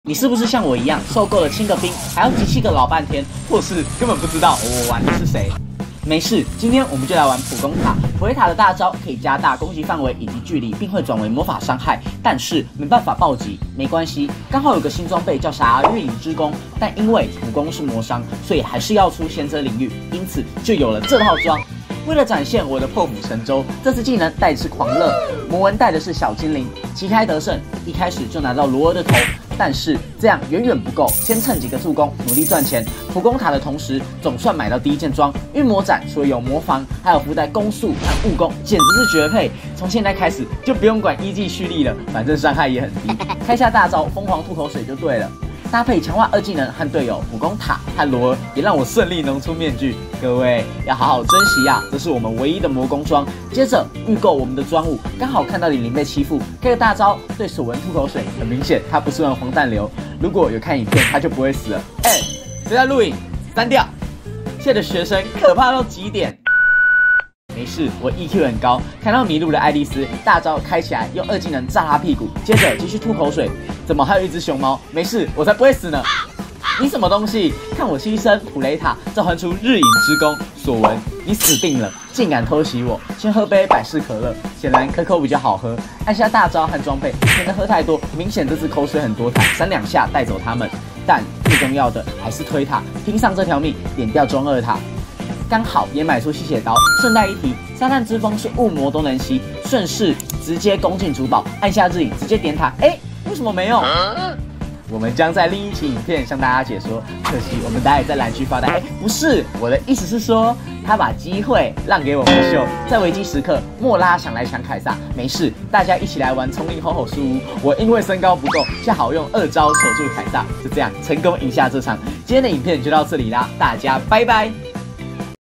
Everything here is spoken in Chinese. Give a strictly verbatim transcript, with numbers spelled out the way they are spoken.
你是不是像我一样受够了清个兵还要集气个老半天，或是根本不知道我玩的是谁？没事，今天我们就来玩普攻塔。普雷塔的大招可以加大攻击范围以及距离，并会转为魔法伤害，但是没办法暴击。没关系，刚好有个新装备叫啥日影之弓，但因为普攻是魔伤，所以还是要出贤者领域，因此就有了这套装。为了展现我的破釜沉舟，这次技能带是狂热，魔文带的是小精灵，旗开得胜，一开始就拿到罗尔的头。但是这样远远不够，先蹭几个助攻，努力赚钱。普攻塔的同时，总算买到第一件装运魔斩，除了有魔防，还有附带攻速和误攻，简直是绝配。从现在开始就不用管一技蓄力了，反正伤害也很低，开下大招疯狂吐口水就对了。搭配强化二技能和队友普攻塔和罗尔，也让我顺利能出面具。各位要好好珍惜呀、啊，这是我们唯一的魔攻装。接着预购我们的专武，刚好看到李玲被欺负，开个大招对索文吐口水，很明显他不是玩黄弹流。如果有看影片，他就不会死了。哎、欸，谁在录影？删掉！现在的学生可怕到极点。没事，我 E Q 很高，看到迷路的爱丽丝，大招开起来，用二技能炸他屁股，接着继续吐口水。怎么还有一只熊猫？没事，我才不会死呢！你什么东西？看我牺牲普雷塔，召唤出日影之弓，索文，你死定了！竟敢偷袭我！先喝杯百事可乐，显然可口比较好喝。按下大招和装备，免得喝太多，明显这次口水很多痰，三两下带走他们。但最重要的还是推塔，拼上这条命，点掉中二塔。刚好也买出吸血刀，顺带一提，撒旦之风是雾魔都能吸，顺势直接攻进主堡，按下日影直接点塔。哎，为什么没用？我们将在另一期影片向大家解说。可惜我们待会在蓝区发呆。哎，不是，我的意思是说，他把机会让给我们秀，在危机时刻，莫拉想来抢凯撒，没事，大家一起来玩丛林吼吼树屋。我因为身高不够，恰好用二招守住凯撒，就这样成功赢下这场。今天的影片就到这里啦，大家拜拜。